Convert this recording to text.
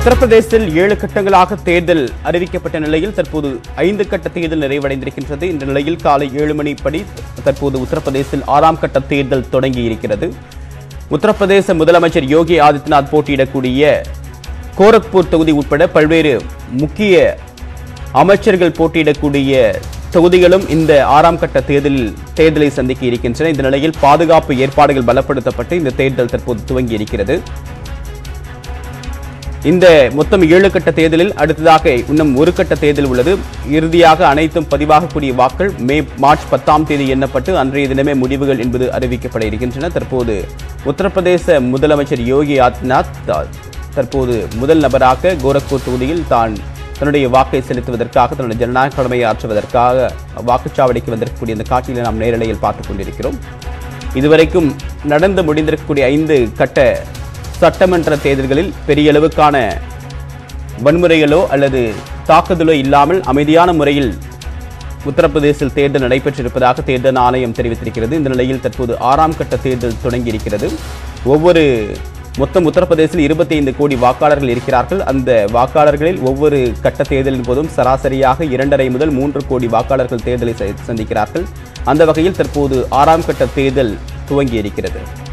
உத்தரப்பிரதேசத்தில் 7 கட்டங்களாக தேர்தல் அறிவிக்கப்பட்ட நிலையில் தற்போது 5 கட்ட தேர்தல் நிறைவடைந்திருக்கின்றது. இந்த நிலையில் காலை 7 மணிப்படி தற்போது உத்தரப்பிரதேசத்தில் 6ஆம் கட்ட தேர்தல் தொடங்கி இருக்கிறது. உத்தரப்பிரதேச முதலமைச்சர் யோகி ஆதித்யநாத் போட்டியிடக்கூடிய கோரக்பூர் தொகுதி உட்பட பல்வேறு முக்கிய அமைச்சர்கள் போட்டியிடக்கூடிய தொகுதிகளும் இந்த 6ஆம் கட்ட தேர்தலை சந்திக்க இருக்கின்றன. இந்த நிலையில் பாதுகாப்பு ஏற்பாடுகள் பலப்படுத்தப்பட்டு இந்த தேர்தல் தற்போது துவங்கி இருக்கிறது. இந்த மொத்தம் 7 கட்ட தேர்தலில் அடுத்ததாக இன்னும் ஒரு கட்ட தேர்தல் உள்ளது. இறுதியாக அனைத்தும் பதிவாகக்கூடிய வாக்கள் மார்ச் 10ஆம் தேதி எண்ணப்பட்டு அன்றைய தினமே முடிவுகள் என்பது அறிவிக்கப்பட இருக்கின்றன. தற்போது உத்தரப்பிரதேச முதலமைச்சர் யோகி ஆதித்யநாத் தற்போது முதல் நபராக கோரக்பூர் தொகுதியில் தன்னுடைய வாக்கை செலுத்துவதற்காக தன்னுடைய ஜனநாயக கடமையை ஆற்றுவதற்காக வாக்குச்சாவடிக்கு வந்திருக்கக்கூடிய இந்த காட்சியை நாம் நேரலையில் பார்த்துக் கொண்டிருக்கிறோம். இதுவரைக்கும் நடந்து முடிந்திருக்கக்கூடிய 5 கட்ட சட்டமன்ற தேர்தல்களில் பெரிய அளவுக்கான வன்முறைகளோ அல்லது தாக்குதலோ இல்லாமல் அமைதியான முறையில் உத்தரப்பிரதேசத்தில் தேர்தல் நடைபெற்றிருப்பதாக தேர்தல் ஆணையம் தெரிவித்திருக்கிறது. இந்த நிலையில் தற்போது 6ஆம் கட்ட தேர்தல் தொடங்கி இருக்கிறது. மொத்தம் உத்தரப்பிரதேசத்தில் 25 கோடி வாக்காளர்கள் இருக்கிறார்கள். அந்த வாக்காளர்களில் ஒவ்வொரு கட்ட தேர்தலின் போதும் சராசரியாக 2.5 முதல் 3 கோடி வாக்காளர்கள் தேர்தலை சந்திக்கிறார்கள். அந்த வகையில் தற்போது 6ஆம் கட்ட தேர்தல் துவங்கி இருக்கிறது.